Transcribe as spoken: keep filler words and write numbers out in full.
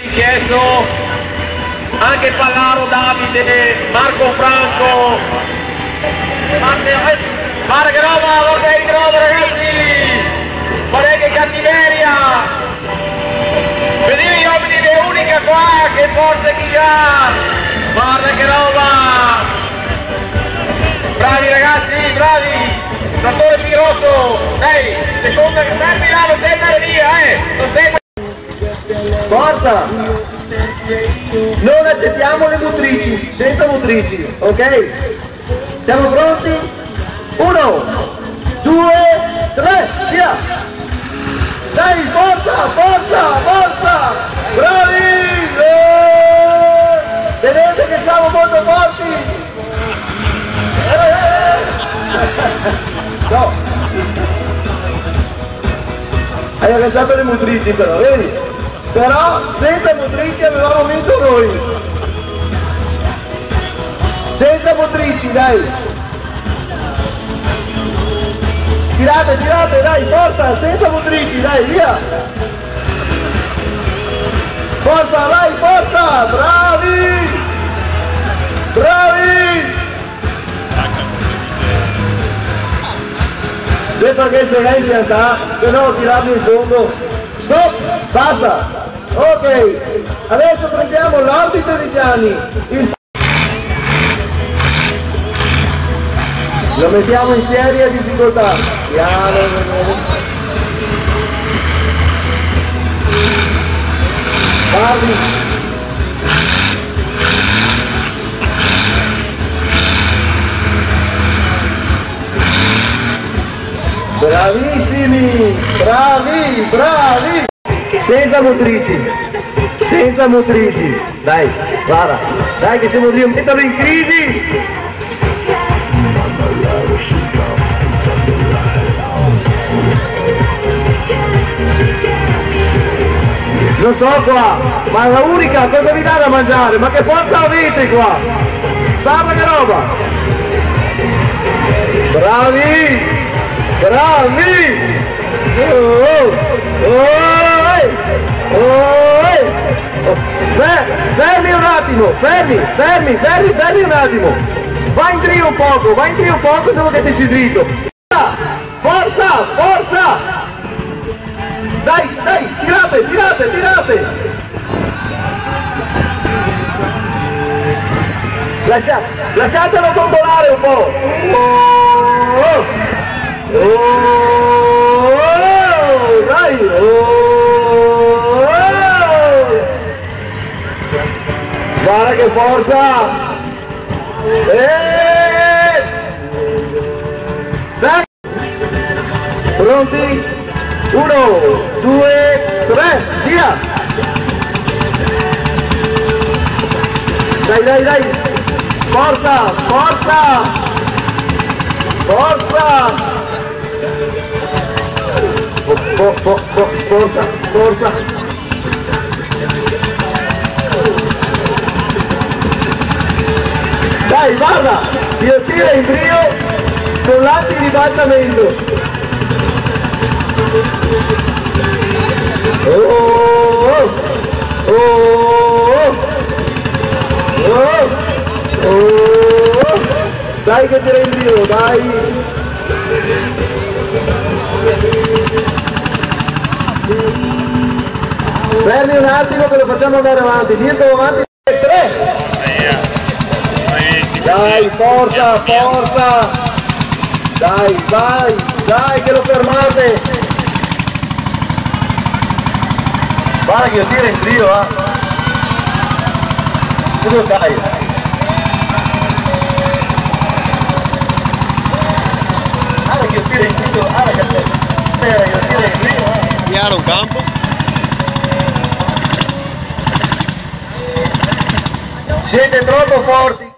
chiesto anche Pallaro, Davide, Marco Franco, guarda che roba, guarda che roba ragazzi, guarda che cattiveria, vedi gli uomini è unica qua, che forza chi ha, guarda che roba, bravi ragazzi, bravi, trattore Pirotto, dai, seconda che fermi là, non devi andare via, eh, non devi... Forza! Non accettiamo le motrici, senza motrici, ok? Siamo pronti? Uno, due, tre, via! Dai, forza, forza, forza! Bravi! Eh! Vedete che siamo molto forti? Eh! No! Hai agganciato le motrici però, vedi? Però senza motrici avevamo vinto noi. Senza motrici, dai. Tirate, tirate, dai, forza, senza motrici, dai, via. Forza, dai, forza, bravi. Bravi. Se perché se lei in realtà, se no tirarmi in fondo. Stop, basta. Ok, adesso prendiamo l'orbite di Gianni, il... lo mettiamo in serie a difficoltà, piano, Barbi, bravissimi, bravi, bravi, senza motrici, senza motrici, dai, guarda, dai che siamo lì, metterlo in crisi, non so qua, ma la unica cosa vi dà da mangiare, ma che forza avete qua, guarda che roba, bravi, bravi, oh, oh, oh. Oh, eh. Oh. Fermi un attimo, fermi, fermi, fermi, fermi un attimo. Vai in trio un poco, vai in trio un poco solo che ti si dritto. Forza, forza. Dai, dai, tirate, tirate, tirate. Lascia, lasciatelo gondolare un po'. Oh, oh, oh, dai, oh. Guarda che forza! E... Dai! Pronti? Uno, due, tre, via! Dai, dai, dai! Forza, forza! Forza! For, for, for, forza, forza! Dai, guarda, io tiro in brio con l'atti di battimento. Oh, oh, oh, oh, oh, dai che tira in brio, dai. Fermi un attimo che lo facciamo andare avanti, dietro avanti, tre. Dai, forza, forza! Dai, vai, dai che lo fermate! Guarda che io tiro in trio, eh! Dove dai? Guarda che io tiro in trio, guarda che io tiro in trio, eh! Piano un campo? Siete troppo forti!